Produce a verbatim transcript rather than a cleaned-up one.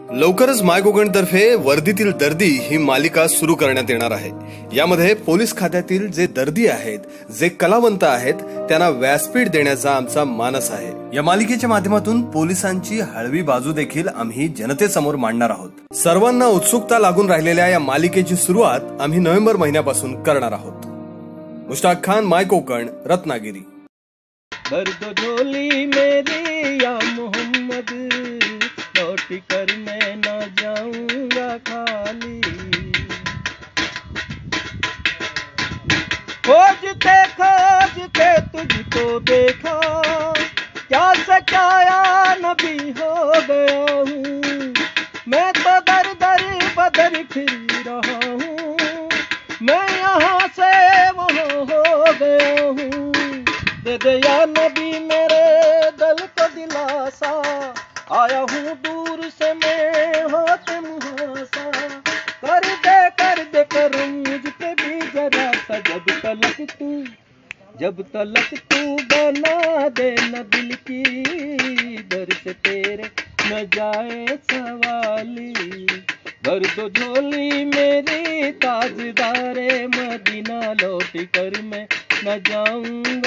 लवकरच माय कोकण तर्फे वर्दीतील दर्दी ही मालिका सुरू करण्यात येणार आहे। यामध्ये पोलीस खात्यातील जे दर्दी आहेत, जे कलावंत आहेत, त्यांना व्यासपीठ देण्याचा आमचा मानस आहे। या मालिकेच्या माध्यमातून पोलिसांची हळवी बाजू देखील आम्ही जनतेसमोर मांडणार आहोत। सर्वांना उत्सुकता लागून राहिलेल्या या मालिकेची सुरुवात आम्ही नोव्हेंबर महिन्यापासून करणार आहोत। मुश्ताक खान, माय कोकण, रत्नागिरी। दर्द झोली मेरी या मोहम्मद, लौट कर मैं न जाऊंगा खाली। खोजते खोजते तुझको देखा, क्या से क्या या नबी हो गया हूँ। मैं तो दर दर बदर फिर रहा हूँ, मैं यहाँ से वहाँ हो गया हूँ। दे दे या नबी मेरे दिल को दिलासा, आया हूँ दूर से मैं हाथ मुहासा। कर दे कर दे करम मुझ पे भी जरा सा, जब तलक तू जब तलक तू बना दे न दिल की, दर से तेरे न जाए सवाली। भर दो झोली मेरी ताजदारे मदीना, लौट कर मैं न जाऊं